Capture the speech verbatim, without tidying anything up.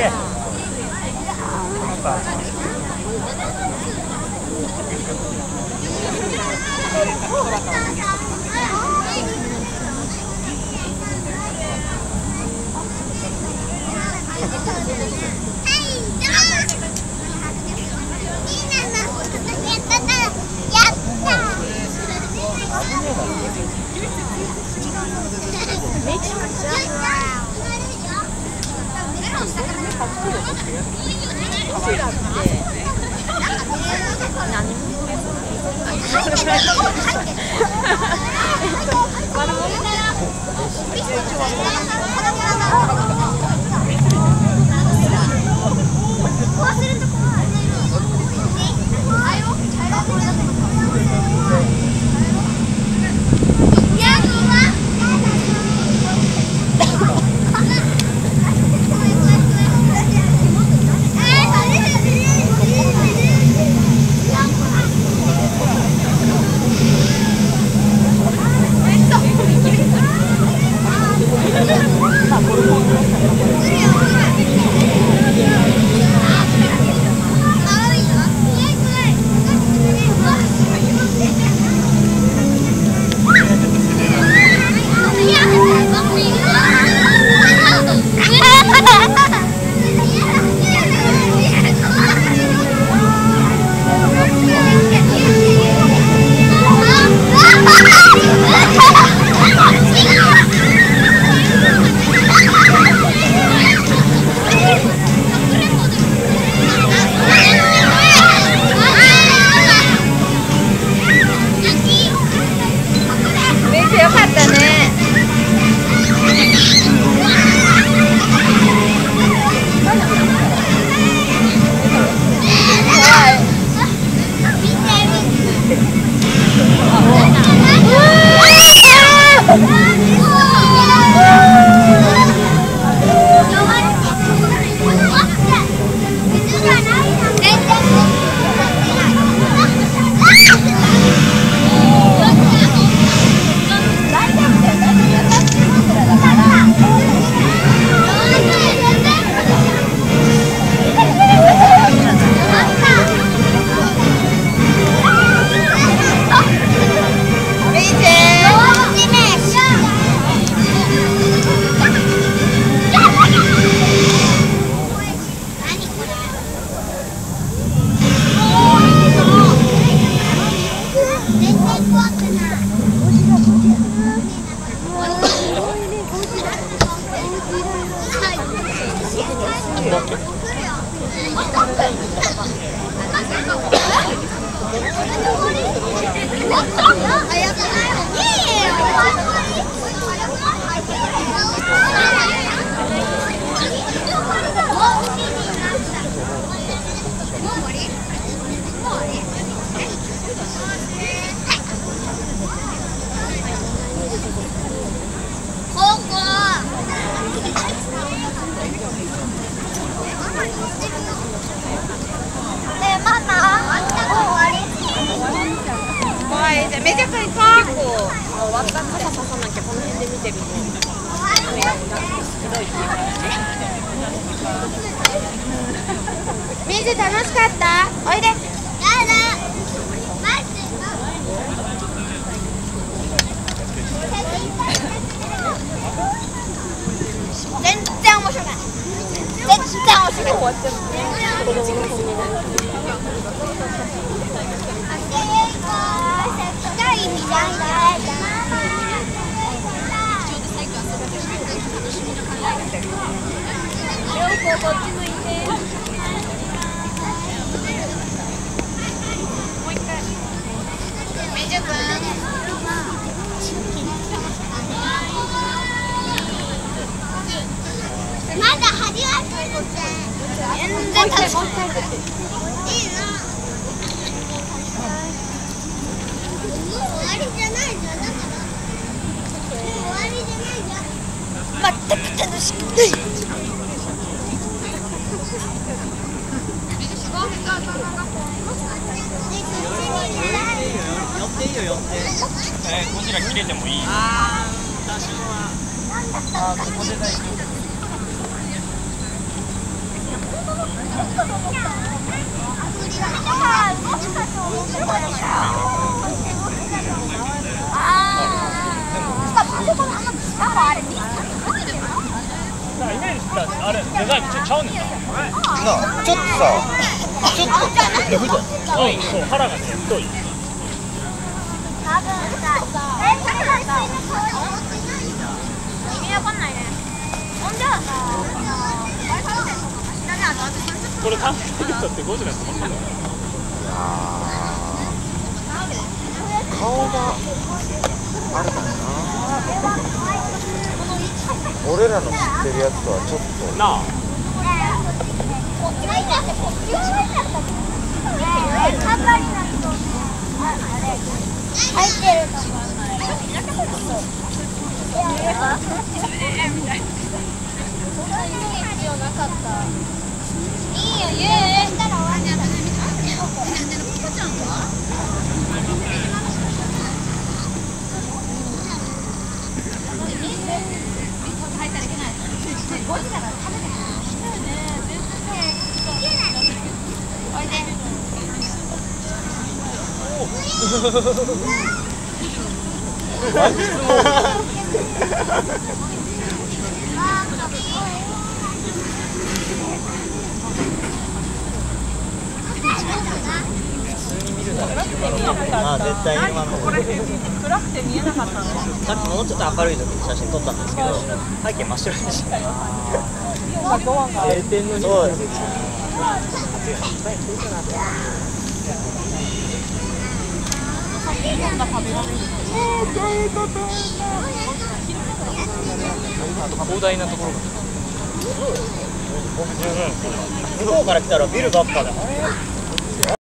めちゃくちゃ結構終わった傘ささなきゃこの辺で見てると雨がひどいっていう感じね。みーず楽しかった？おいで。やだ。全然面白くない。全然面白くない。終わっちゃう。子供の本になる。こっち向いて。もう一回。めじゅくん。まだ始まってる。全然楽しくない。いいな。もう終わりじゃないじゃん。だから。もう終わりじゃないじゃん。全く楽しくない。 寄っていいよ寄って。えー、ゴジラ切れてもいい。ああ、多少は。あー、ここで大丈夫。 イメージしたあれデザインちょっとちゃうねんな。 なあ、ちょっとさ、ちょっと太いじゃん。 太い、そう腹がね太い。これ考えてる人ってゴジラって分かんない。 顔があれだよな。俺らの知ってるやつとはちょっとなあ。 入ってると思う。いいよ、言う。したら終わりだ。 まあ絶対今の暗くて見えなかったの。 さっきもうちょっと明るい時に写真撮ったんですけど背景真っ白でした晴天の日そうです広大なところが向こうから来たらビルばっかであれ